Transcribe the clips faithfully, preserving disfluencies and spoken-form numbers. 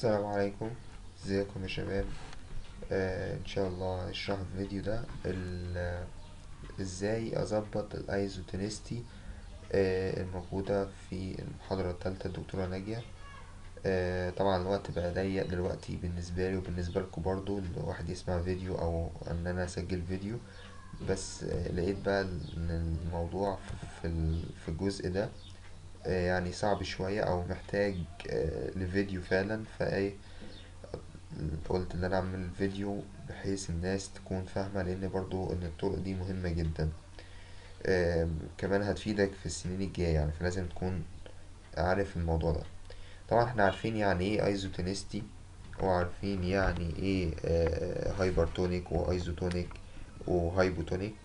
السلام عليكم. ازيكم يا شباب؟ آه ان شاء الله هنشرح في الفيديو ده ال- ازاي اظبط الايزوتونستي آه الموجودة في المحاضرة الثالثة الدكتورة ناجية. آه طبعا الوقت بقى ضيق دلوقتي بالنسبة لي وبالنسبة لكم برضو، الواحد يسمع فيديو او ان انا اسجل فيديو. بس آه لقيت بقى ان الموضوع في ال- في الجزء ده آه يعني صعب شوية او محتاج آه لفيديو فعلا، فايه قلت ان انا اعمل فيديو بحيث الناس تكون فاهمة، لان برضو ان الطرق دي مهمة جدا. آم، كمان هتفيدك في السنين الجاية يعني، فلازم تكون عارف الموضوع ده. طبعا احنا عارفين يعني ايه ايزوتونستي، وعارفين يعني ايه آه، هايبرتونيك وايزوتونيك وهايبوتونيك.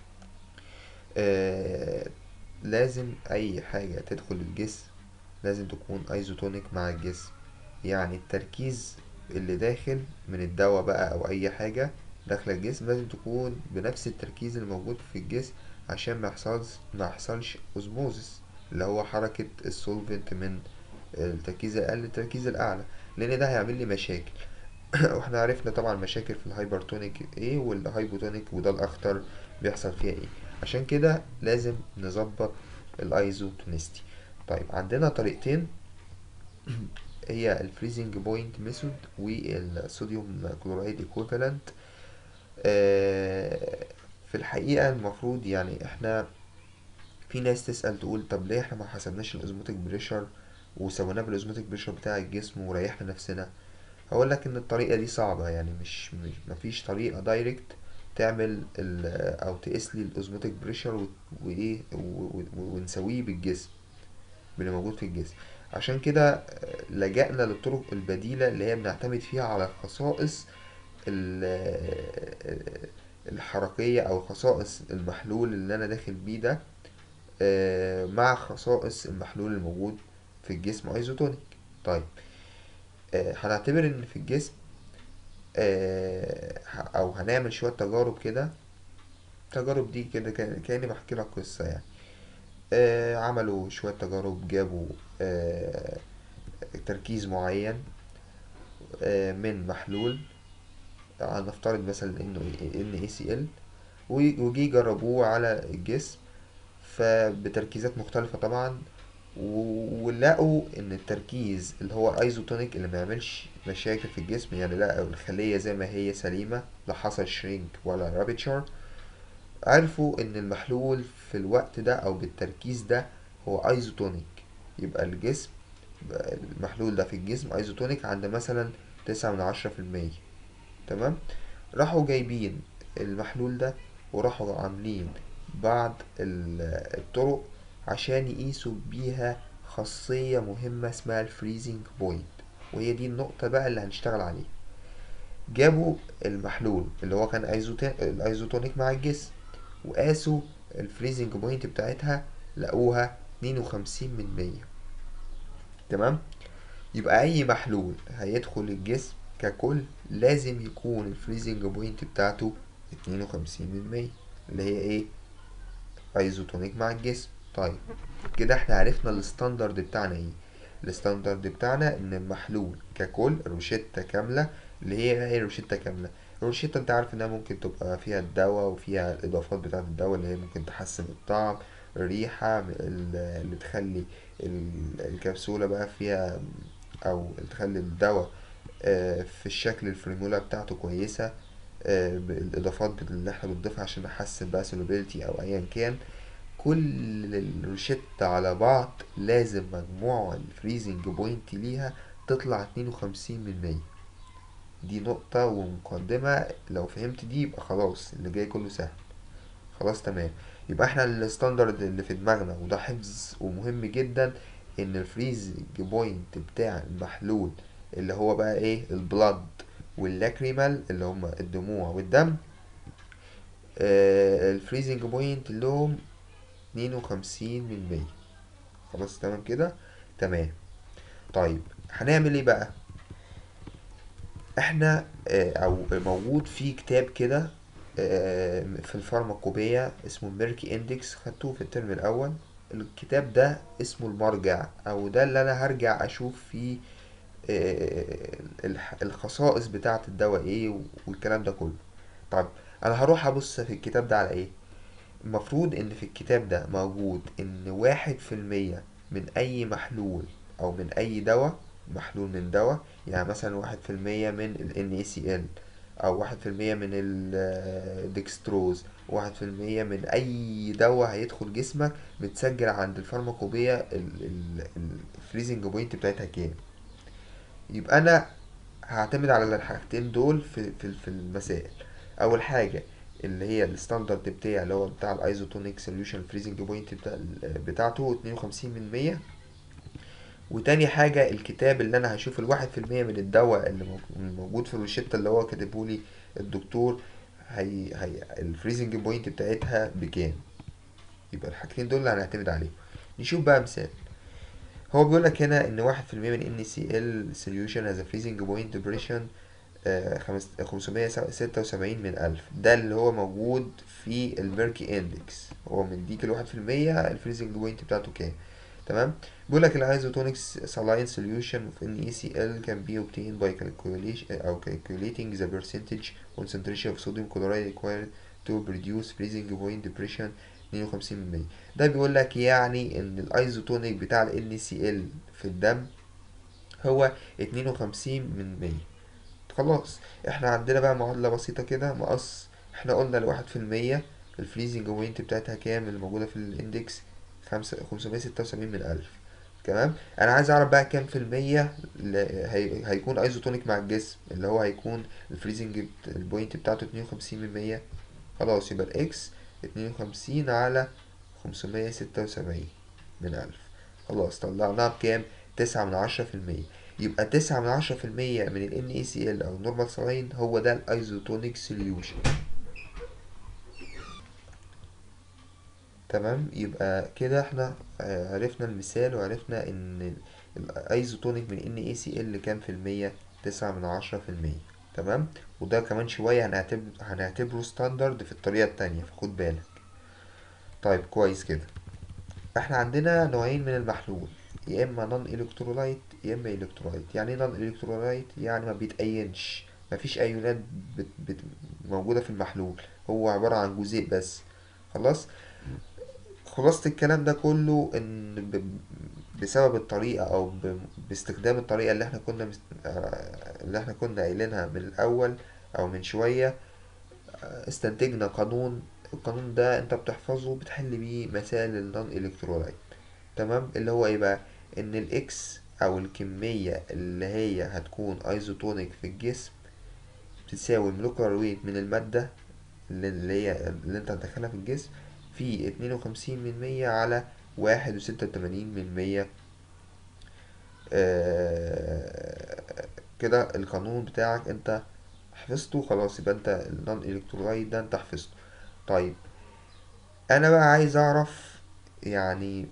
آه، لازم اي حاجة تدخل الجسم لازم تكون ايزوتونيك مع الجسم. يعني التركيز اللي داخل من الدواء بقى او اي حاجة داخل الجسم لازم تكون بنفس التركيز اللي موجود في الجسم، عشان ما يحصلش ما يحصلش اوزموزس، اللي هو حركة السولفنت من التركيز الاقل للتركيز الاعلى، لان ده هيعمل لي مشاكل. واحنا عرفنا طبعا مشاكل في الهايبرتونيك ايه والهايبوتونيك، وده الاخطر بيحصل فيها ايه. عشان كده لازم نظبط الايزوتونستي. طيب عندنا طريقتين، هي الفريزنج بوينت ميثود والصوديوم كلورايد ايكويفالنت. في الحقيقة المفروض يعني احنا، في ناس تسأل تقول طب ليه احنا ما حسبناش الاوزموتيك بريشر وسويناه بالاوزموتيك بريشر بتاع الجسم وريحنا نفسنا؟ هقول لك ان الطريقة دي صعبة، يعني مش, مش مفيش طريقة دايركت تعمل ال او تقيس لي الاوزموتيك بريشر وايه و- و- ونسويه بالجسم باللي موجود في الجسم. عشان كده آه، لجأنا للطرق البديلة اللي هي بنعتمد فيها على خصائص ال- آه، الحركية أو خصائص المحلول اللي أنا داخل بيه ده، آه، مع خصائص المحلول الموجود في الجسم ايزوتونيك. طيب آه، هنعتبر ان في الجسم آه، ه- او هنعمل شوية تجارب كده. التجارب دي كده كان- كأني بحكي لك قصة يعني. آه، عملوا شوية تجارب، جابوا آه، تركيز معين آه، من محلول، هنفترض مثلا انه ان اي سي ال، وجي جربوه على الجسم فبتركيزات مختلفة طبعا، و- ولقوا ان التركيز اللي هو ايزوتونيك اللي ما يعملش مشاكل في الجسم، يعني لقوا الخلية زي ما هي سليمة، لا حصل شرينك ولا رابتشر. عرفوا ان المحلول في الوقت ده او بالتركيز ده هو ايزوتونيك. يبقى الجسم، المحلول ده في الجسم ايزوتونيك عند مثلا تسعة من عشرة في المية. تمام. راحوا جايبين المحلول ده وراحوا عاملين بعض ال- الطرق عشان يقيسوا بيها خاصية مهمة اسمها الفريزنج بوينت، وهي دي النقطة بقى اللي هنشتغل عليها. جابوا المحلول اللي هو كان ايزوتا- الايزوتونيك مع الجسم، وقاسوا الفريزنج بوينت بتاعتها، لقوها اتنين وخمسين من مية. تمام. يبقى اي محلول هيدخل الجسم ككل لازم يكون الفريزنج بوينت بتاعته اتنين وخمسين من مية، اللي هي ايه؟ ايزوتونيك مع الجسم. طيب كده احنا عرفنا الستاندرد بتاعنا ايه. الستاندرد بتاعنا ان المحلول ككل روشتة كاملة، اللي هي ايه روشتة كاملة؟ الروشتة انت عارف انها ممكن تبقى فيها الدواء وفيها الاضافات بتاعة الدواء اللي هي ممكن تحسن الطعم، الريحة، ال- اللي تخلي ال- الكبسولة بقى فيها، او تخلي الدواء آه، في الشكل الفريمولا بتاعته كويسة، آه، بالاضافات اللي احنا بنضيفها عشان نحسن بقى سولوبيليتي او ايا كان. كل الروشتة على بعض لازم مجموع الفريزنج بوينت ليها تطلع اتنين وخمسين من مية. دي نقطة ومقدمة، لو فهمت دي يبقى خلاص اللي جاي كله سهل. خلاص تمام. يبقى احنا الستاندرد اللي في دماغنا وده حفظ ومهم جدا، ان الفريزنج بوينت بتاع المحلول اللي هو بقى ايه البلد واللاكريمال اللي هما الدموع والدم، آه الفريزنج بوينت اللي هم اتنين وخمسين من مية. خلاص تمام كده. تمام. طيب هنعمل ايه بقى؟ احنا آه، او موجود في كتاب كده آه، في الفارماكوبية اسمه ميركي اندكس، خدته في الترم الاول. الكتاب ده اسمه المرجع، او ده اللي انا هرجع اشوف فيه آه، الح- الخصائص بتاعة الدواء ايه والكلام ده كله. طيب انا هروح ابص في الكتاب ده على ايه. المفروض ان في الكتاب ده موجود ان واحد في المية من اي محلول او من اي دواء، محلول من دواء، يعني مثلا واحد في المية من ال NaCl، او واحد في المية من الدكستروز، واحد في المية من اي دواء هيدخل جسمك، متسجل عند الفارماكوبية الفريزنج بوينت بتاعتها كام. يبقى انا هعتمد على الحاجتين دول في في في المسائل. اول حاجه اللي هي الستاندرد بتاعي اللي هو بتاع الايزوتونيك سوليوشن فريزنج بوينت بتاع بتاعته اتنين وخمسين من مية. وتاني حاجه الكتاب اللي انا هشوف الواحد في المية من الدواء اللي مو- موجود في الروشتة اللي هو كاتبهولي الدكتور، هي هي الفريزنج بوينت بتاعتها بكام. يبقى الحاجتين دول اللي هنعتمد عليهم. نشوف بقى مثال. هو بيقول لك هنا ان واحد في المية من NaCl solution has a freezing point depression خمسمية ستة وسبعين من ألف. ده اللي هو موجود في الميركي اندكس، هو مديك الواحد في المية الفريزنج بوينت بتاعته كام. تمام. بيقول لك الايزوتونكس saline solution of NaCl can be obtained by calculation أو calculating the percentage concentration of sodium chloride required to produce freezing point depression اتنين وخمسين من مية. ده بيقول لك يعني ان الايزوتونيك بتاع ال NaCl في الدم هو اتنين وخمسين من مية. خلاص احنا عندنا بقى معادلة بسيطة كده مقص. احنا قلنا الواحد في المية الفريزنج بوينت بتاعتها كام اللي موجودة في الاندكس، خمسة خمسمية ستة وسبعين من ألف. تمام. انا عايز اعرف بقى كام في المية ل- هي... هيكون ايزوتونيك مع الجسم، اللي هو هيكون الفريزنج البوينت بتاعته اتنين وخمسين من مية. خلاص يبقى الاكس اتنين وخمسين على خمسمية ستة وسبعين من ألف. خلاص طلعناها بكام؟ تسعة من عشرة في المية. يبقى تسعة من عشرة في المية من ال NaCl أو النورمال سلاين هو ده الأيزوتونيك سوليوشن. تمام. يبقى كده احنا آه، عرفنا المثال وعرفنا ان الأيزوتونيك من NaCl كام في المية؟ تسعة من عشرة في المية. تمام. وده كمان شوية هنعتبر هنعتبره ستاندرد في الطريقة التانية، فخد بالك. طيب كويس كده. احنا عندنا نوعين من المحلول، يا اما نون الكترولايت يا اما الكترولايت. يعني ايه نون الكترولايت؟ يعني ما بيتأينش، مفيش ايونات بت بت موجودة في المحلول، هو عبارة عن جزيء بس. خلاص. خلاصة الكلام ده كله ان ب... بسبب الطريقة او ب... باستخدام الطريقة اللي احنا كنا مست... آه، اللي احنا كنا قايلينها من الاول او من شوية، استنتجنا قانون. القانون ده انت بتحفظه بتحل بيه مسائل النون الكترولايت. تمام. اللي هو ايه بقى؟ ان الاكس او الكمية اللي هي هتكون ايزوتونيك في الجسم بتساوي المولكيولار ويت من المادة اللي اللي هي اللي انت هتدخلها في الجسم في اتنين وخمسين من مية على واحد وستة وتمانين من مية. آه كده القانون بتاعك انت حفظته. خلاص يبقى انت النون الكترولايت ده انت حفظته. طيب انا بقى عايز اعرف يعني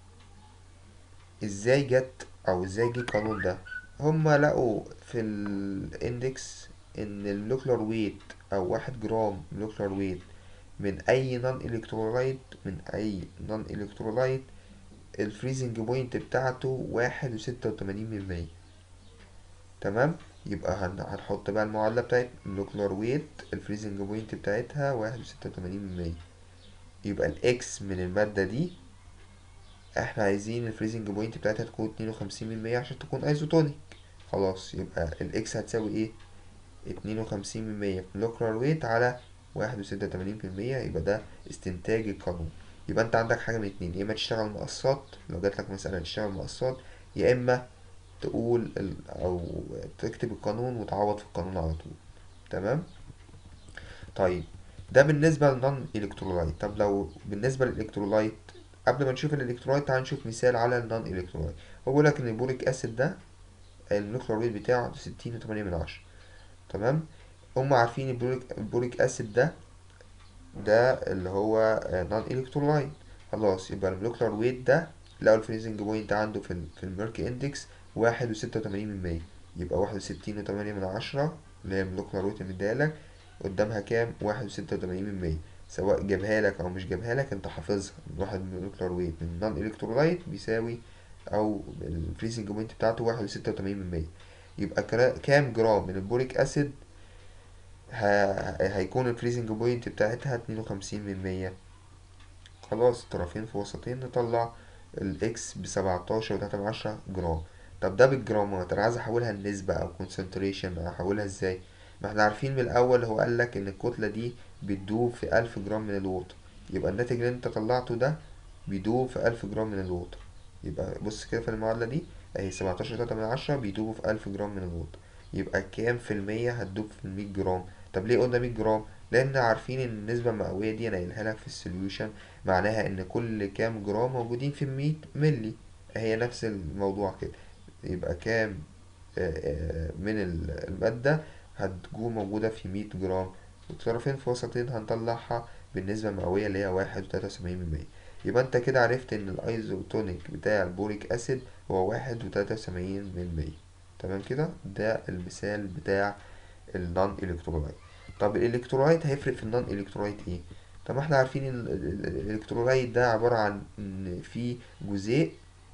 ازاي جت او ازاي جه القانون ده. هما لقوا في الاندكس ان المولكيولار ويت او واحد جرام مولكيولار ويت من اي نون الكترولايت من اي نون الكترولايت الفريزنج بوينت بتاعته واحد وستة وتمانين من مية. تمام. يبقى هن- هنحط بقى المعادلة بتاعت مولكيولار ويت الفريزنج بوينت بتاعتها واحد وستة وتمانين من مية. يبقى الاكس من المادة دي احنا عايزين الفريزنج بوينت بتاعتها تكون اتنين وخمسين من مية عشان تكون ايزوتونيك. خلاص يبقى الاكس هتساوي ايه؟ اتنين وخمسين من مية في موlecular ويت على واحد وستة وتمانين في المية. يبقى ده استنتاج القانون. يبقى انت عندك حاجة من اتنين، يا اما تشتغل مقصات لو جاتلك مسألة تشتغل مقصات، يا اما تقول ال... او تكتب القانون وتعوض في القانون على طول. تمام. طيب ده بالنسبة للنون الكترولايت. طب لو بالنسبة للإلكترولايت، قبل ما نشوف الإلكترولايت تعال نشوف مثال على النون إلكترولايت. هو بيقول لك إن البوريك أسيد ده المولكيولار ويت بتاعه ستين وتمانية من عشرة. تمام. هم عارفين البوريك, البوريك أسيد ده ده اللي هو نون إلكترولايت. خلاص يبقى المولكيولار ويت ده لقوا الفريزنج بوينت عنده في ال في الميركي اندكس واحد وستة وتمانين من مية. يبقى واحد وستين وتمانية من عشرة اللي هي المولكيولار ويت اللي مديهالك قدامها كام؟ واحد وستة وتمانين من مية. سواء جابها لك او مش جابها لك انت حافظها. واحد مولكيولار ويت من نون الكترولايت بيساوي او الفريزنج بوينت بتاعته واحد وستة وتمانين من مية. يبقى كرا- كام جرام من البوريك اسيد ه- هيكون الفريزنج بوينت بتاعتها اتنين وخمسين من مية. خلاص، طرفين في وسطين، نطلع الاكس بسبعتاشر وتلاتة من عشرة جرام. طب ده بالجرامات، انا عايز احولها لنسبة او كونسنتريشن، احولها ازاي؟ ما احنا عارفين من الاول، هو قالك ان الكتلة دي بتدوب في الف جرام من الووتر، يبقى الناتج اللي انت طلعته ده بيدوب في الف جرام من الووتر. يبقى بص كده في المعادلة دي اهي، سبعتاشر وتلاتة من عشرة بيدوبوا في الف جرام من الووتر. يبقى كام في المية هتدوب في المية جرام؟ طب ليه قلنا مية جرام؟ لان عارفين ان النسبة المئوية دي انا قايلها لك في السوليوشن، معناها ان كل كام جرام موجودين في المية ملي. هي نفس الموضوع كده. يبقى كام آه، آه، من ال- المادة هتكون موجودة في مية جرام، والطرفين في وسطين هنطلعها بالنسبة المئوية اللي هي واحد وتلاتة وسبعين من مية. يبقى انت كده عرفت ان الايزوتونيك بتاع البوريك اسيد هو واحد وتلاتة وسبعين من مية. تمام كده، ده المثال بتاع النون الكترولايت. طب الالكترولايت هيفرق في النون الكترولايت ايه؟ طب احنا عارفين ان ال- ال- ال- الالكترولايت ده عبارة عن ان في جزيء،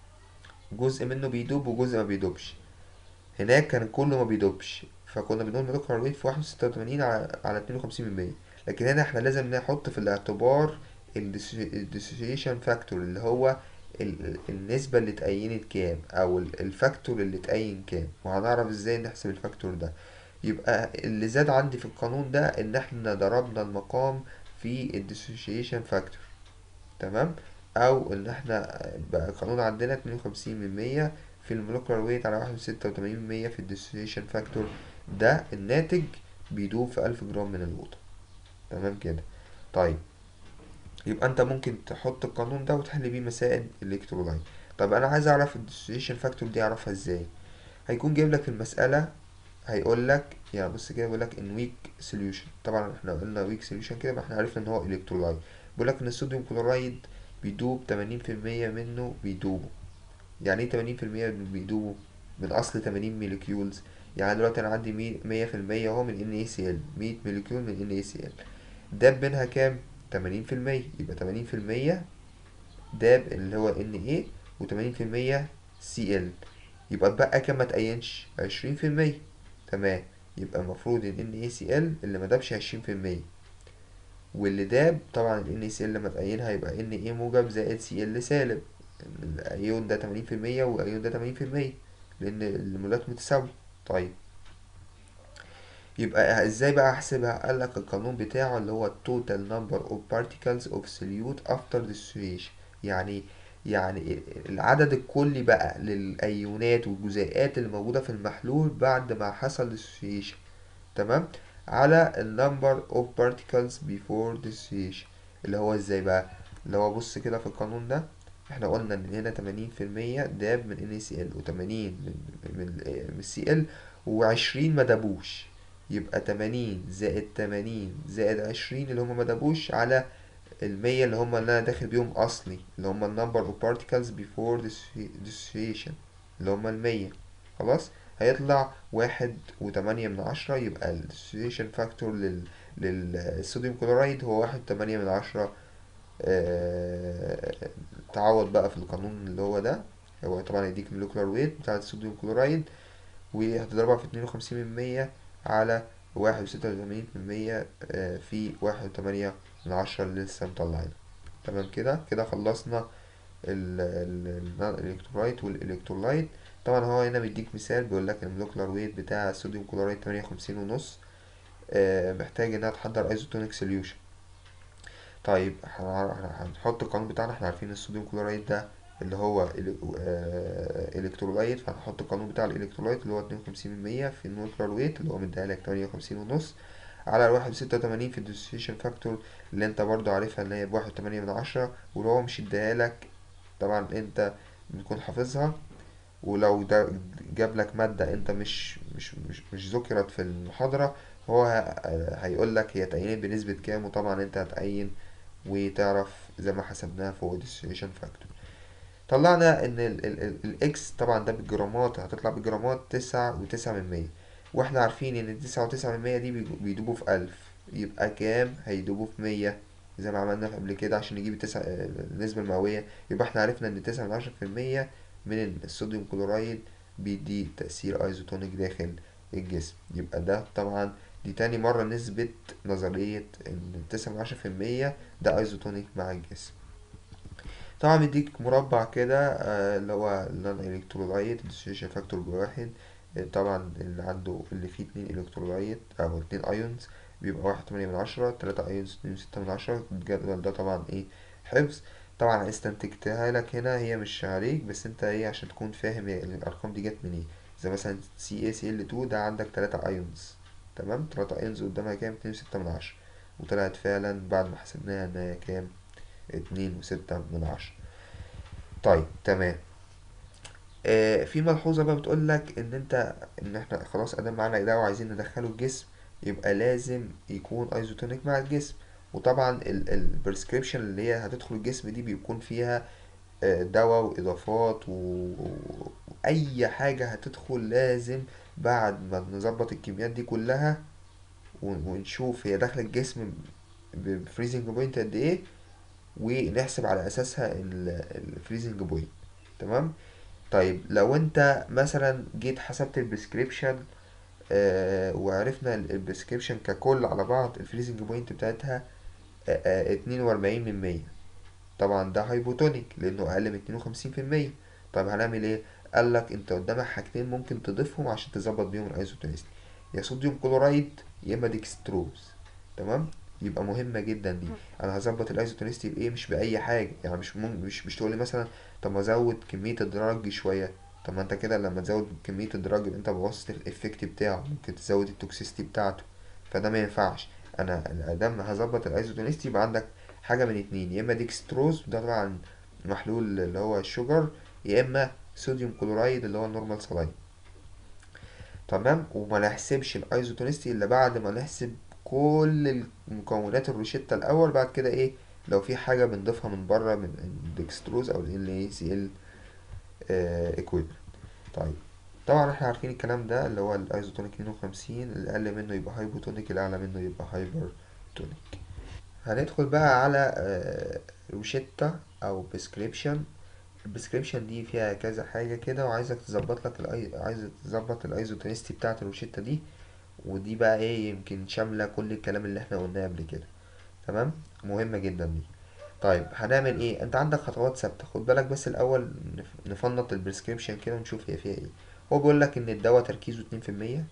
جزء منه بيدوب وجزء ما بيدوبش. هناك كان كله ما بيدوبش، فكنا بنقول مولكيولار ويت في واحد وستة وتمانين على على اتنين وخمسين من مية. لكن هنا احنا لازم نحط في الاعتبار الديسوسيشن فاكتور، اللي هو ال- ال- النسبة اللي اتأينت كام، او ال- الفاكتور اللي اتأين كام، وهنعرف ازاي نحسب الفاكتور ده. يبقى اللي زاد عندي في القانون ده ان احنا ضربنا المقام في الديسوسيشن فاكتور. تمام. او ان احنا بقى القانون عندنا اتنين وخمسين من مية في المولكيولار ويت على واحد وستة وتمانين من مية في الديسوسيشن فاكتور، ده الناتج بيدوب في ألف جرام من الوضع. تمام كده. طيب، يبقى انت ممكن تحط القانون ده وتحل بيه مسائل الالكترولايت. طب انا عايز اعرف الديسوسيشن فاكتور دي اعرفها ازاي؟ هيكون جايب لك في المسألة، هيقول لك يعني بص كده، بيقول لك ان ويك سوليوشن. طبعا احنا قلنا ويك سوليوشن كده، ما احنا عرفنا ان هو الكترولايت. بيقول لك ان الصوديوم كلورايد بيدوب تمانين في المية منه بيدوبوا. يعني ايه تمانين في المية بيدوبوا؟ من اصل تمانين موليكيولز. يعني دلوقتي انا عندي مية في المية اهو من NaCl، مية موليكيول من NaCl، داب منها كام؟ تمانين في المية. يبقى تمانين في المية داب اللي هو Na، وتمانين في المية Cl. يبقى اتبقى كام ما تقينش؟ عشرين في المية. تمام. يبقى المفروض ان NaCl اللي ما دابش عشرين في المية، واللي داب طبعا ال NaCl لما تقينها يبقى Na موجب زائد Cl سالب. الأيون ده تمانين في المية والأيون ده تمانين في المية، لأن المولات متساوية. طيب، يبقى ازاي بقى احسبها؟ قالك القانون بتاعه اللي هو total number of particles of solute after dissociation. يعني يعني العدد الكلي بقى للأيونات والجزيئات اللي موجودة في المحلول بعد ما حصل dissociation. تمام. على ال number of particles before dissociation. اللي هو ازاي بقى؟ اللي هو بص كده في القانون ده، احنا قلنا ان هنا تمانين في المية داب من NaCl، وتمانين من من من Cl، وعشرين ما دابوش. يبقى تمانين زائد تمانين زائد عشرين اللي هما ما دابوش، على المية اللي هما اللي انا داخل بيهم اصلي، اللي هما ال number of particles before dissociation، اللي هما المية. خلاص. هيطلع واحد وتمانية من عشرة. يبقى ال dissociation factor لل للصوديوم كلورايد هو واحد وتمانية من عشرة. آه، تعوض بقى في القانون اللي هو ده، هو طبعا يديك المولكيولار ويت بتاع الصوديوم كلورايد، وهتضربها في اتنين وخمسين من مية على واحد وستة وتمانين في المية في واحد وتمانية من عشرة اللي لسه مطلعينها. تمام كده. كده خلصنا الالكترولايت والالكترولايت. طبعا هو هنا بيديك مثال، بيقول لك المولكيولار ويت بتاع الصوديوم كلورايد تمانية وخمسين ونص، آه، محتاج انها تحضر ايزوتونيك سوليوشن. طيب احنا هنحط القانون بتاعنا، احنا عارفين الصوديوم كلورايد ده اللي هو إلك- آه، الكترولايت، فهنحط القانون بتاع الالكترولايت اللي هو اتنين وخمسين من مية في المولكيولار ويت اللي هو مديها لك تمانية وخمسين ونص، على الواحد وستة وتمانين في الديسوسيشن فاكتور اللي انت برضو عارفها اللي هي بواحد وتمانية من عشرة. ولو هو مش اديها لك، طبعا انت بتكون حافظها. ولو ده جاب لك مادة انت مش مش مش مش ذكرت في المحاضرة، هو هيقول لك هي اتعينت بنسبة كام، وطبعا انت هتعين وتعرف زي ما حسبناها فوق dissociation factor. طلعنا ان ال ال ال الاكس طبعا ده بالجرامات، هتطلع بالجرامات تسعة وتسعة من مية. واحنا عارفين ان تسعة وتسعة من مية دي بيجو- بيدوبوا في ألف. يبقى كام هيدوبوا في مية؟ زي ما عملنا قبل كده عشان نجيب التسعة النسبة المئوية. يبقى احنا عرفنا ان تسعة من عشرة في المية من الصوديوم كلورايد بيدي تأثير ايزوتونيك داخل الجسم. يبقى ده طبعا دي تاني مرة نثبت نظرية ان تسعة من عشرة في المية ده ايزوتونيك مع الجسم. طبعا بيديك مربع كده آه، اللي هو النون الكترولايت ديسوسيشن فاكتور بواحد. آه، طبعا اللي عنده اللي فيه اتنين الكترولايت او اتنين ايونز بيبقى واحد تمانية من عشرة، تلاتة ايونز اتنين وستة من عشرة. الجدول ده طبعا ايه حفظ. طبعا استنتجتها لك هنا، هي مش عليك بس انت ايه عشان تكون فاهم هي الارقام دي جت منين. زي مثلا سي اي سي ال اتنين ده عندك تلاتة ايونز، تمام، تلاتة ايونز قدامها كام؟ اتنين وستة من عشرة، وطلعت فعلا بعد ما حسبناها ان هي كام؟ اتنين وستة من عشرة. طيب تمام. آه في ملحوظة بقى بتقول لك ان انت ان احنا خلاص ادام معانا دواء وعايزين ندخله الجسم، يبقى لازم يكون ايزوتونيك مع الجسم. وطبعا البريسكريبشن اللي هي هتدخل الجسم دي بيكون فيها آه دواء واضافات و- واي حاجة هتدخل لازم بعد ما نظبط الكميات دي كلها ون- ونشوف هي داخله الجسم بفريزنج بوينت قد ايه، ونحسب على اساسها الفريزنج بوينت. تمام. طيب لو انت مثلا جيت حسبت البريسكريبشن آه وعرفنا البريسكريبشن ككل على بعض الفريزنج بوينت بتاعتها آه آه اتنين واربعين من مية. طبعا ده هايبوتونيك لانه اقل من اتنين وخمسين في المية. طيب هنعمل ايه؟ قالك انت قدامك حاجتين ممكن تضيفهم عشان تظبط بيهم الايزوتونيستي، يا صوديوم كلورايد يا اما ديكستروز. تمام. يبقى مهمة جدا دي. انا هظبط الايزوتونيستي بايه؟ مش باي حاجة يعني. مش مم... مش مش تقولي مثلا طب ما ازود كمية الدرج شوية. طب ما انت كده لما تزود كمية الدرج يبقى انت بوظت الافكت بتاعه، ممكن تزود التوكسيستي بتاعته، فده ما ينفعش. انا ادام هظبط الايزوتونيستي يبقى عندك حاجة من اتنين، يا اما ديكستروز ده طبعا محلول اللي هو الشوجر، يا اما صوديوم كلورايد اللي هو النورمال سلاين. تمام. وما نحسبش الايزوتونيستي الا بعد ما نحسب كل المكونات الروشتة الاول. بعد كده ايه لو في حاجة بنضيفها من بره من الدكستروز او ال سي ال ايكويفالنت. طيب طبعا احنا عارفين الكلام ده اللي هو الايزوتونيك اتنين وخمسين، اللي اقل منه يبقى هايبوتونيك، اللي اعلى منه يبقى هايبر تونيك. هندخل بقى على آه، روشتة او بريسكريبشن. البريسكريبشن دي فيها كذا حاجة كده، وعايزك تظبط لك الأي... عايز تظبط الايزوتونيستي بتاعة الروشتة دي. ودي بقى ايه يمكن شاملة كل الكلام اللي احنا قلناه قبل كده. تمام. مهمة جدا دي. طيب هنعمل ايه؟ انت عندك خطوات ثابتة، خد بالك بس الاول نف- نفنط البريسكريبشن كده ونشوف هي فيها ايه. هو بيقول لك ان الدواء تركيزه اتنين في المية،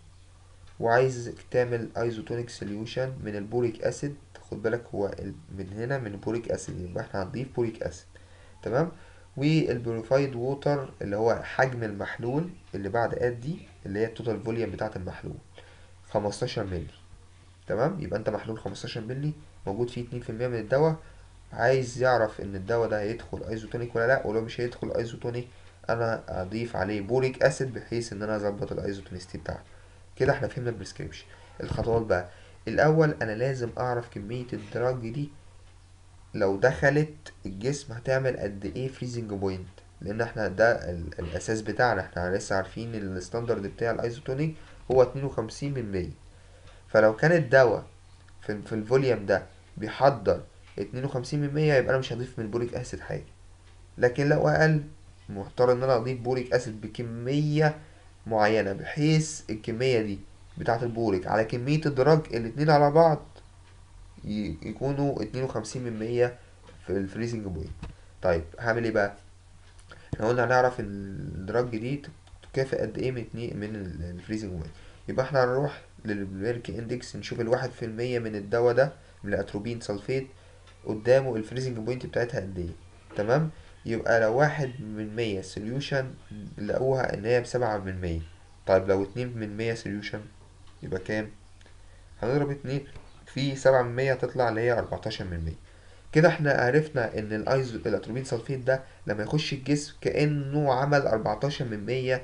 وعايز تعمل ايزوتونيك سوليوشن من البوريك اسيد. خد بالك هو ال- من هنا من بوريك اسيد، يبقى احنا هنضيف بوريك اسيد. تمام. والبيوريفايد ووتر اللي هو حجم المحلول اللي بعد اد دي اللي هي التوتال فوليوم بتاعة المحلول خمستاشر مللي. تمام. يبقى انت محلول خمستاشر مللي موجود فيه اتنين في المية من الدواء، عايز يعرف ان الدواء ده هيدخل ايزوتونيك ولا لا. ولو مش هيدخل ايزوتونيك انا اضيف عليه بوريك اسيد بحيث ان انا اظبط الايزوتونيستي بتاعته. كده احنا فهمنا البريسكريبشن. الخطوات بقى، الاول انا لازم اعرف كمية الدراج دي لو دخلت الجسم هتعمل قد ايه فريزنج بوينت، لان احنا ده ال- الاساس بتاعنا. احنا لسه عارفين ان الستاندرد بتاع الايزوتونيك هو اتنين وخمسين من مية. فلو كان الدواء في, في الفوليوم ده بيحضر اتنين وخمسين من مية يبقى انا مش هضيف من البوريك اسيد حاجة. لكن لو اقل مضطر ان انا اضيف بوريك اسيد بكمية معينة بحيث الكمية دي بتاعة البوريك على كمية الدرج الاتنين على بعض ي- يكونوا اتنين وخمسين من مية في الفريزنج بوينت. طيب هعمل ايه بقى؟ احنا قلنا هنعرف الدرج دي تكافئ قد ايه من اتنين من الفريزنج بوينت. يبقى احنا هنروح للميرك اندكس نشوف الواحد في المية من الدواء ده من الاتروبين سلفيت قدامه الفريزنج بوينت بتاعتها قد ايه. تمام. يبقى لو واحد من مية سوليوشن لقوها ان هي بسبعة من مية. طيب لو اتنين من مية سوليوشن يبقى كام؟ هنضرب اتنين في سبعة من مية تطلع اللي هي اربعتاشر من مية. كده احنا عرفنا ان الايزو الاتروبين سلفيت ده لما يخش الجسم كأنه عمل اربعتاشر من مية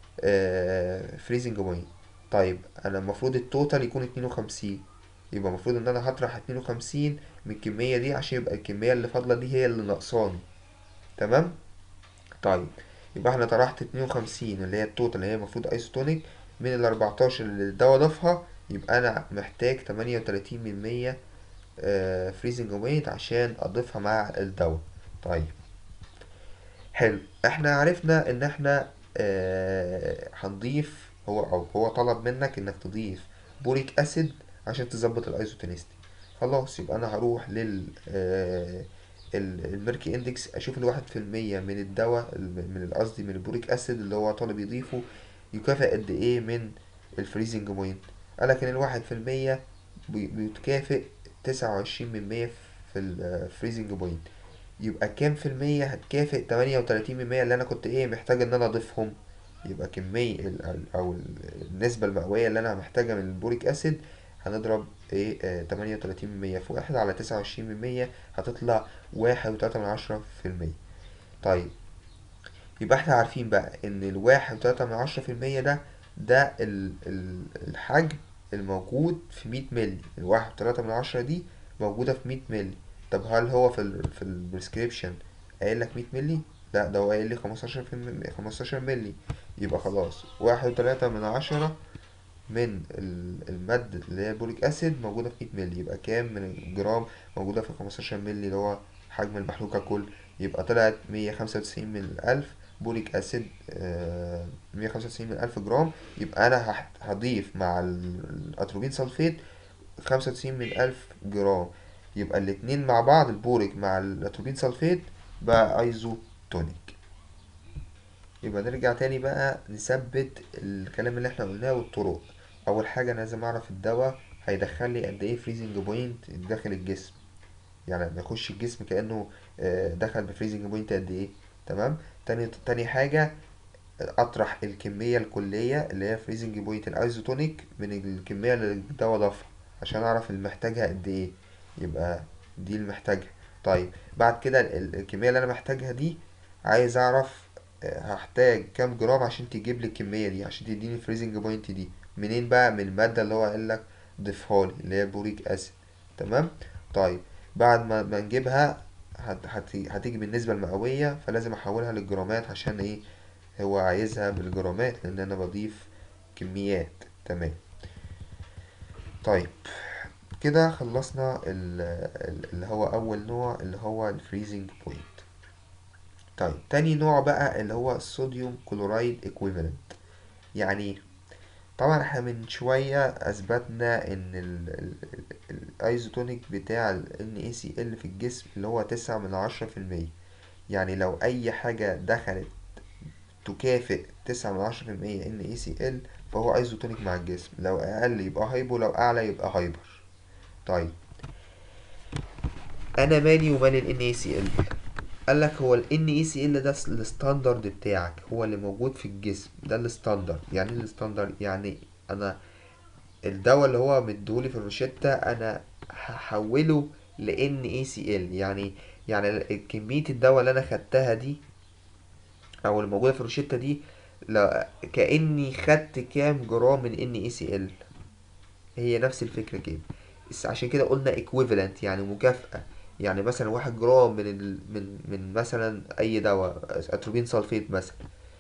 فريزنج بوينت. طيب انا المفروض التوتال يكون اتنين وخمسين، يبقى المفروض ان انا هطرح اتنين وخمسين من الكمية دي عشان يبقى الكمية اللي فاضلة دي هي اللي ناقصاني. تمام. طيب يبقى احنا طرحت اتنين وخمسين اللي هي التوتال اللي هي المفروض ايزوتونيك من ال اربعتاشر اللي الدواء ضافها، يبقى انا محتاج تمانية وتلاتين من مية فريزنج بوينت عشان اضيفها مع الدواء. طيب حلو، احنا عرفنا ان احنا آه هنضيف، هو او هو طلب منك انك تضيف بوريك اسيد عشان تظبط الايزوتونيستي. خلاص، يبقى انا هروح لل آه ال- الميركي اندكس، اشوف الواحد في المية من الدواء، من قصدي من البوريك اسيد اللي هو طالب يضيفه، يكافئ قد ايه من الفريزنج بوينت. قالك ان الواحد في المية بي- بيتكافئ تسعة وعشرين من مية في الفريزنج بوينت. يبقى كام في المية هتكافئ تمانية وتلاتين من مية اللي انا كنت ايه محتاج ان انا اضيفهم. يبقى كمية ال- ال- او ال- النسبة المئوية اللي انا محتاجها من البوريك اسيد، هنضرب ايه آه تمانية وتلاتين من مية في واحد على تسعة وعشرين من مية، هتطلع واحد وتلاتة من عشرة في المية. طيب، يبقى احنا عارفين بقى ان الواحد وتلاتة من عشرة في المية ده، ده ال ال الحجم الموجود في مية ملي. الواحد وتلاتة من عشرة دي موجودة في مية ملي. طب هل هو في ال في البريسكريبشن قايل لك مية ملي؟ لا، ده هو قايل لي خمستاشر في المية، خمستاشر ملي. يبقى خلاص، واحد وتلاتة من عشرة من ال- المادة اللي هي البوليك أسيد موجودة في مية مللي، يبقى كام من الجرام موجودة في خمستاشر مللي اللي هو حجم المحلول ككل؟ يبقى طلعت مية خمسة وتسعين من الألف بوليك أسيد، مية خمسة وتسعين من ألف جرام. يبقى أنا هح- هضيف مع ال- الأتروبين سلفيت خمسة وتسعين من ألف جرام. يبقى الاتنين مع بعض، البوريك مع الأتروبين سلفيت، بقى أيزو تونيك. يبقى نرجع تاني بقى نثبت الكلام اللي احنا قلناه والطرق. اول حاجه انا لازم اعرف الدواء هيدخل لي قد ايه فريزنج بوينت داخل الجسم، يعني لما يخش الجسم كانه آه، دخل بفريزنج بوينت قد ايه. تمام. تاني تاني حاجه، اطرح الكميه الكليه اللي هي فريزنج بوينت الايزوتونيك من الكميه اللي الدواء ضافها، عشان اعرف اللي محتاجها قد ايه. يبقى دي اللي محتاجها. طيب، بعد كده ال- الكميه اللي انا محتاجها دي، عايز اعرف آه، هحتاج كام جرام عشان تجيب لي الكميه دي، عشان تديني الفريزنج بوينت دي منين بقى؟ من الماده اللي هو قال لك ضيفها لي، اللي هي بوريك اسيد. تمام. طيب، بعد ما ما نجيبها، هت- هت- هتيجي بالنسبة المئوية، فلازم احولها للجرامات. عشان ايه؟ هو عايزها بالجرامات لان انا بضيف كميات. تمام. طيب، كده خلصنا ال- ال- اللي هو اول نوع اللي هو الفريزنج بوينت. طيب، تاني نوع بقى اللي هو الصوديوم كلورايد ايكويفالنت. يعني طبعا احنا من شوية اثبتنا ان الايزوتونيك بتاع ال NaCl في الجسم اللي هو تسعة من عشرة في المية. يعني لو اي حاجة دخلت تكافئ تسعة من عشرة في المية NaCl، فهو ايزوتونيك مع الجسم. لو اقل يبقى هايبو، لو اعلى يبقى هايبر. طيب، انا مالي ومال ال NaCl؟ قالك هو ال NaCl ده الستاندرد بتاعك، هو اللي موجود في الجسم، ده الستاندرد. يعني ايه الستاندرد؟ يعني انا الدواء اللي هو مديهولي في الروشتة، انا هحوله ل NaCl. يعني يعني كمية الدواء اللي انا خدتها دي، او اللي موجودة في الروشتة دي، لا كأني خدت كام جرام من NaCl. هي نفس الفكرة كده. بس عشان كده قلنا equivalent، يعني مكافأة. يعني مثلا واحد جرام من ال... من من مثلا اي دواء اتروبين سلفيت مثلا،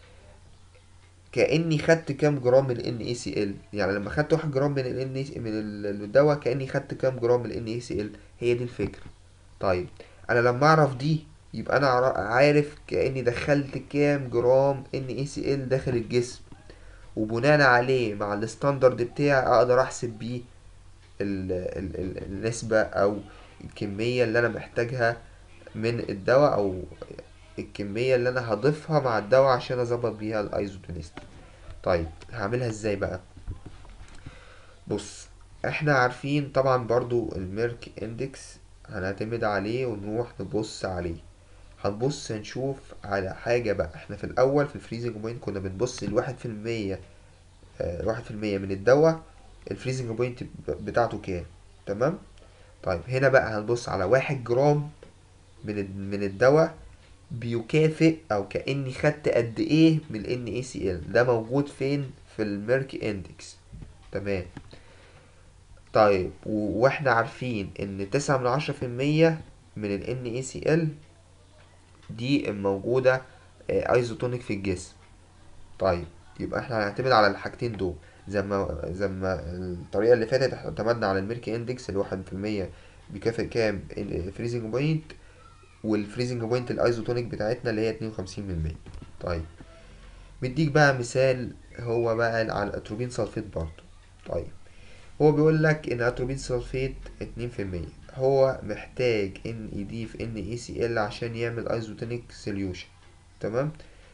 كأني خدت كام جرام من ال NaCl. يعني لما خدت واحد جرام من ال N من ال- الدواء، كأني خدت كام جرام من ال NaCl. هي دي الفكرة. طيب، انا لما اعرف دي، يبقى انا عر- عارف كأني دخلت كام جرام NaCl داخل الجسم، وبناء عليه مع الستاندرد بتاعي اقدر احسب بيه ال ال ال النسبة او الكمية اللي انا محتاجها من الدواء، او الكمية اللي انا هضيفها مع الدواء عشان اظبط بيها الايزوتونيستي. طيب، هعملها ازاي بقى؟ بص، احنا عارفين طبعا برضو الميرك اندكس هنعتمد عليه ونروح نبص عليه. هنبص نشوف على حاجة بقى. احنا في الأول في الفريزنج بوينت كنا بنبص الواحد في المية، آه، واحد في المية من الدواء الفريزنج بوينت بتاعته كام. تمام. طيب، هنا بقى هنبص على واحد جرام من ال- من الدواء بيكافئ او كأني خدت قد ايه من ال NaCl. ده موجود فين؟ في الميرك اندكس. تمام. طيب، و- واحنا عارفين ان تسعة من عشرة في المية من ال NaCl دي موجودة ايزوتونيك في الجسم. طيب، يبقى احنا هنعتمد على الحاجتين دول. زي ما زي ما الطريقة اللي فاتت احنا اعتمدنا على الميركي اندكس الواحد في المية بيكافئ كام فريزنج بوينت والفريزنج بوينت الايزوتونيك بتاعتنا اللي هي اتنين وخمسين في المية. طيب مديك بقى مثال هو بقى على الاتروبين سلفيت برضه. طيب هو بيقول لك ان اتروبين سلفيت اتنين في المية، هو محتاج ان يضيف ان اي سي ال عشان يعمل ايزوتونيك سوليوشن. تمام.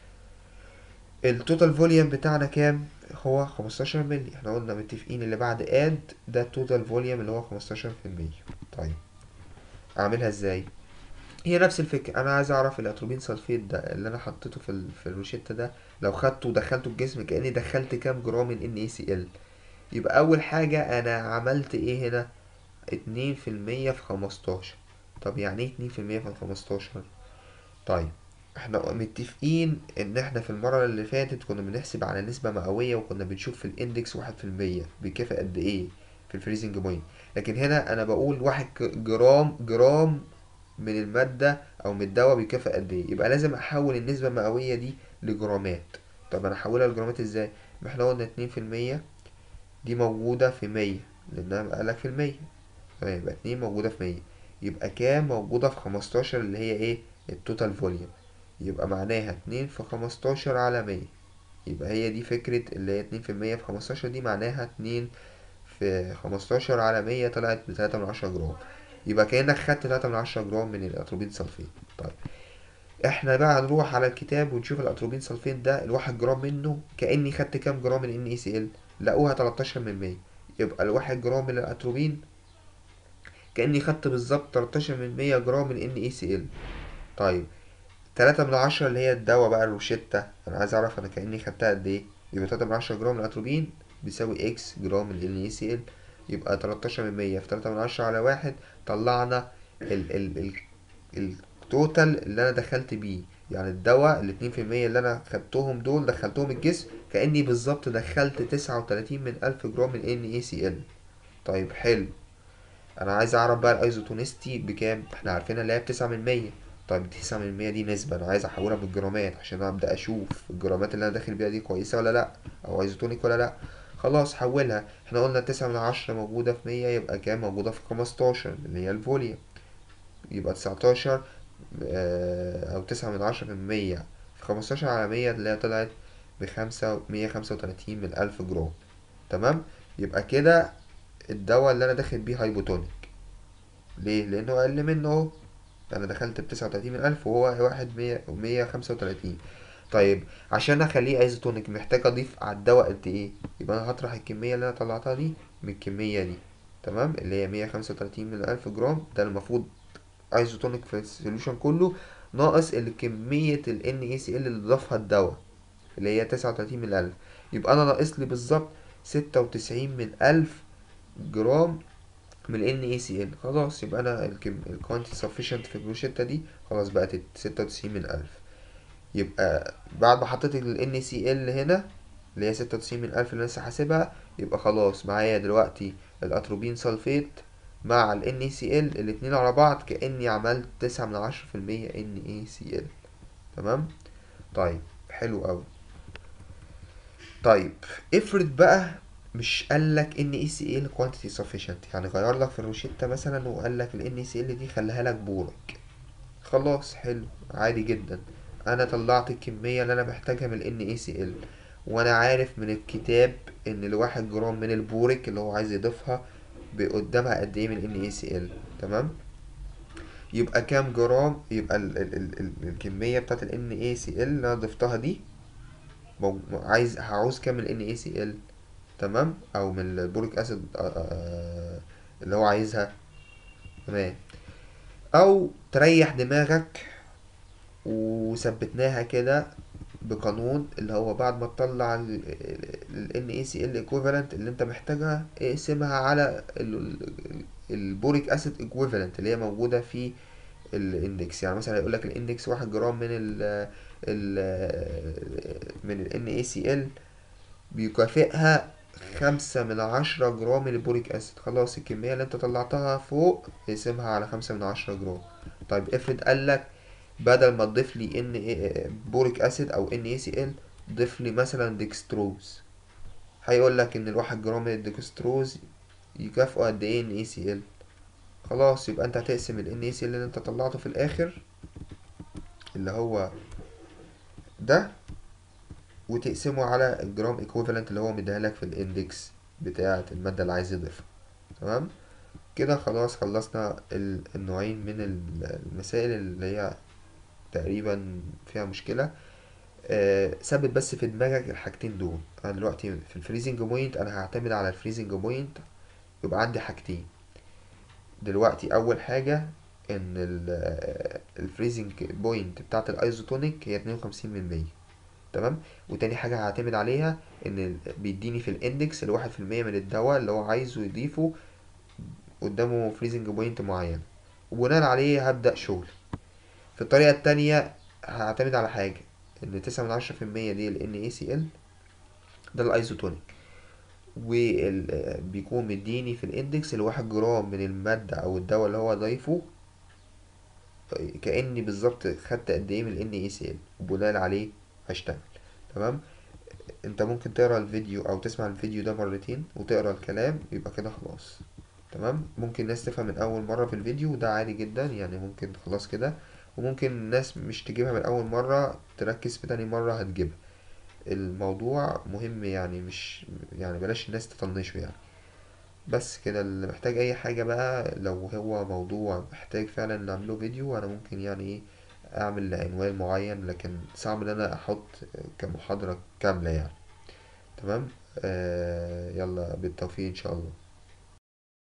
التوتال فوليوم بتاعنا كام؟ هو خمستاشر ملي. احنا قلنا متفقين اللي بعد اد ده التوتال فوليوم اللي هو خمستاشر في المية. طيب اعملها ازاي؟ هي نفس الفكرة، انا عايز اعرف الاتروبين سلفيت ده اللي انا حطيته في ال... في الروشتة ده، لو خدته ودخلته الجسم كأني دخلت كام جرام من ان اي سي ال. يبقى اول حاجة انا عملت ايه هنا؟ اتنين في المية في خمستاشر. طب يعني ايه اتنين في المية في الخمستاشر؟ طيب احنا متفقين ان احنا في المرة اللي فاتت كنا بنحسب على نسبة مئوية، وكنا بنشوف في الاندكس واحد في المية بيكافئ قد ايه في الفريزنج بوينت. لكن هنا انا بقول واحد جرام جرام من المادة او من الدواء بيكافئ قد ايه، يبقى لازم احول النسبة المئوية دي لجرامات. طب انا احولها لجرامات ازاي؟ ما احنا قلنا اتنين في المية دي موجودة في مية، لانها قالك في المية. تمام، يبقى اتنين موجودة في مية، يبقى كام موجودة في خمستاشر اللي هي ايه؟ التوتال فوليوم. يبقى معناها اتنين في خمستاشر على مية. يبقى هي دي فكرة اللي هي اتنين في المية في خمستاشر، دي معناها اتنين في خمستاشر على مية، طلعت بتلاتة من عشرة جرام. يبقى كأنك خدت تلاتة من عشرة جرام من الأتروبين سلفيت. طيب احنا بقى هنروح على الكتاب ونشوف الأتروبين سلفيت ده الواحد جرام منه كأني خدت كام جرام من ان اي سي ال. لقوها تلاتاشر من مية. يبقى الواحد جرام من الأتروبين كأني خدت بالظبط تلاتاشر من مية جرام من ان اي سي ال. طيب تلاتة من عشرة اللي هي الدواء بقى الروشتة، انا عايز اعرف انا كأني خدتها قد ايه. يبقى تلاتة من عشرة جرام من الاتروبين بيساوي اكس جرام من ان اي سي ال. يبقى تلاتاشر من مية في تلاتة من عشرة على واحد، طلعنا ال ال ال التوتال اللي انا دخلت بيه. يعني الدواء الاتنين في المية اللي انا خدتهم دول دخلتهم الجسم كأني بالظبط دخلت تسعة وتلاتين من الف جرام من ان اي سي ال. طيب حلو، انا عايز اعرف بقى الايزوتونستي بكام. احنا عارفين اللي هي بتسعة من مية. طيب تسعة من مية دي نسبة، انا عايز احولها بالجرامات عشان ابدا اشوف الجرامات اللي انا داخل بيها دي كويسة ولا لا، او ايزوتونيك ولا لا. خلاص حولها. احنا قلنا تسعة من عشرة موجودة في مية، يبقى كام موجودة في خمستاشر اللي هي الفوليوم. يبقى تسعتاشر آه، او تسعة من عشرة في المية في خمستاشر على مية اللي هي طلعت بخمسة مية خمسة وتلاتين من الف جرام. تمام. يبقى كده الدواء اللي انا داخل بيه هايبوتونيك. ليه؟ لأنه أقل منه أهو. أنا دخلت بتسعة وتلاتين من ألف وهو واحد مية ومية خمسة وتلاتين. طيب عشان أخليه أيزوتونيك محتاج أضيف على الدواء قد إيه؟ يبقى أنا هطرح الكمية اللي أنا طلعتها دي من الكمية دي. تمام، اللي هي مية خمسة وتلاتين من ألف جرام، ده المفروض أيزوتونيك في السوليوشن كله، ناقص الكمية ال NaCl اللي ضافها الدواء اللي هي تسعة وتلاتين من ألف. يبقى أنا ناقص لي بالظبط ستة وتسعين من ألف جرام من ال NaCl. خلاص يبقى انا الكم الكوانتي sufficient في البروشيتا دي خلاص بقت ستة وتسعين من ألف. يبقى بعد ما حطيت ال NaCl هنا اللي هي ستة وتسعين من ألف اللي أنا لسه حاسبها، يبقى خلاص معايا دلوقتي الأتروبين سلفيت مع ال NaCl الاتنين على بعض كأني عملت تسعة من عشرة في المية NaCl. تمام. طيب حلو أوي. طيب افرض بقى مش قالك ان اي سي ال quantity sufficient، يعني غير لك في الروشتة مثلا وقال لك ال ان سي ال دي خليها لك بورك. خلاص حلو عادي جدا. انا طلعت الكمية اللي انا محتاجها من ال ان اي سي ال، وانا عارف من الكتاب ان الواحد جرام من البورك اللي هو عايز يضيفها قدامها قد ايه من ال ان اي سي ال. تمام. يبقى كام جرام؟ يبقى ال ال ال ال الكمية بتاعت ال ان اي سي ال اللي انا ضفتها دي مو- عايز هعوز كام ال ان اي سي ال. تمام، او من البوريك اسيد اللي هو عايزها. تمام. او تريح دماغك وثبتناها كده بقانون اللي هو بعد ما تطلع ال NaCl equivalent اللي انت محتاجها اقسمها على البوريك اسيد equivalent اللي هي موجودة في الاندكس. يعني مثلا هيقول لك الاندكس واحد جرام من ال ال من ال NaCl بيكافئها خمسة من عشرة جرام من البوريك أسيد. خلاص الكمية اللي انت طلعتها فوق اقسمها على خمسة من عشرة جرام. طيب افرض قالك بدل ما تضيف لي ان بوريك أسيد أو ان اي سي ال ضيف لي مثلا ديكستروز. هيقول لك ان الواحد جرام من الديكستروز يكافئه قد ايه ان اي سي ال. خلاص يبقى انت هتقسم ال ان اي سي ال اللي انت طلعته في الاخر اللي هو ده، وتقسمه على الجرام ايكويفالنت اللي هو مديهالك في الاندكس بتاعة المادة اللي عايز يضيفها. تمام كده خلاص خلصنا ال- النوعين من ال- المسائل اللي هي تقريبا فيها مشكلة. آه، ثبت بس في دماغك الحاجتين دول. انا دلوقتي في الفريزنج بوينت انا هعتمد على الفريزنج بوينت، يبقى عندي حاجتين دلوقتي. اول حاجة ان الفريزنج بوينت بتاعت الايزوتونيك هي اتنين وخمسين من مية. تمام. وتاني حاجة هعتمد عليها ان ال- بيديني في الاندكس الواحد في المية من الدواء اللي هو عايزه يضيفه قدامه فريزنج بوينت معين، وبناء عليه هبدأ شغل. في الطريقة التانية هعتمد على حاجة، ان تسعة من عشرة في المية دي ال إن إيه سي إل ده الايزوتونيك، وبيكون مديني في الاندكس الواحد جرام من المادة او الدواء اللي هو ضايفه، كأني بالظبط خدت قد ايه من ال إن إيه سي إل، وبناء عليه هشتغل. تمام. انت ممكن تقرا الفيديو او تسمع الفيديو ده مرتين وتقرا الكلام، يبقى كده خلاص. تمام. ممكن ناس تفهم من اول مرة في الفيديو، وده عادي جدا يعني، ممكن خلاص كده. وممكن الناس مش تجيبها من اول مرة تركز في تاني مرة هتجيبها. الموضوع مهم يعني، مش يعني بلاش الناس تطنشه يعني. بس كده. اللي محتاج اي حاجة بقى، لو هو موضوع محتاج فعلا نعمله فيديو، انا ممكن يعني ايه اعمل عنوان معين، لكن صعب ان انا احط كمحاضرة كاملة يعني. تمام. آه يلا بالتوفيق ان شاء الله.